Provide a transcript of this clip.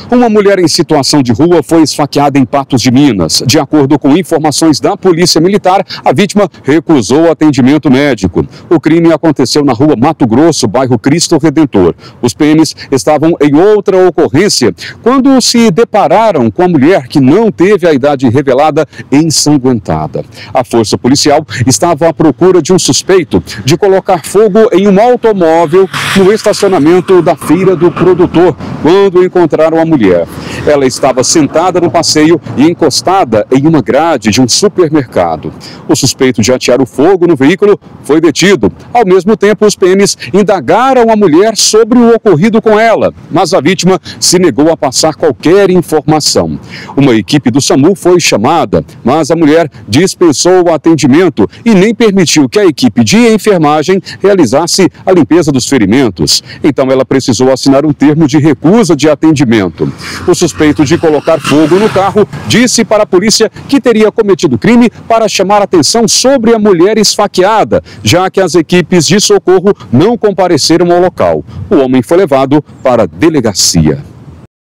Uma mulher em situação de rua foi esfaqueada em Patos de Minas. De acordo com informações da Polícia Militar, a vítima recusou atendimento médico. O crime aconteceu na rua Mato Grosso, bairro Cristo Redentor. Os PMs estavam em outra ocorrência quando se depararam com a mulher que não teve a idade revelada ensanguentada. A força policial estava à procura de um suspeito de colocar fogo em um automóvel no estacionamento da Feira do Produtor, quando encontraram a mulher. Ela estava sentada no passeio e encostada em uma grade de um supermercado. O suspeito de atear o fogo no veículo foi detido. Ao mesmo tempo, os PMs indagaram a mulher sobre o ocorrido com ela, mas a vítima se negou a passar qualquer informação. Uma equipe do SAMU foi chamada, mas a mulher dispensou o atendimento e nem permitiu que a equipe de enfermagem realizasse a limpeza dos ferimentos. Então ela precisou assinar um termo de recusa de atendimento. O suspeito de colocar fogo no carro disse para a polícia que teria cometido crime para chamar atenção sobre a mulher esfaqueada, já que as equipes de socorro não compareceram ao local. O homem foi levado para a delegacia.